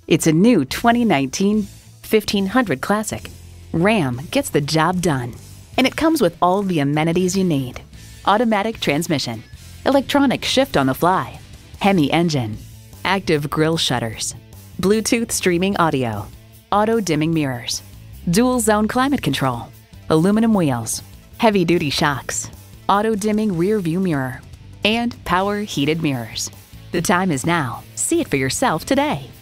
It's a new 2019 1500 Classic. Ram gets the job done. And it comes with all the amenities you need. Automatic transmission, electronic shift on the fly, HEMI engine, active grille shutters, Bluetooth streaming audio, auto dimming mirrors, dual zone climate control, aluminum wheels, heavy duty shocks, auto dimming rear view mirror, and power heated mirrors. The time is now. See it for yourself today.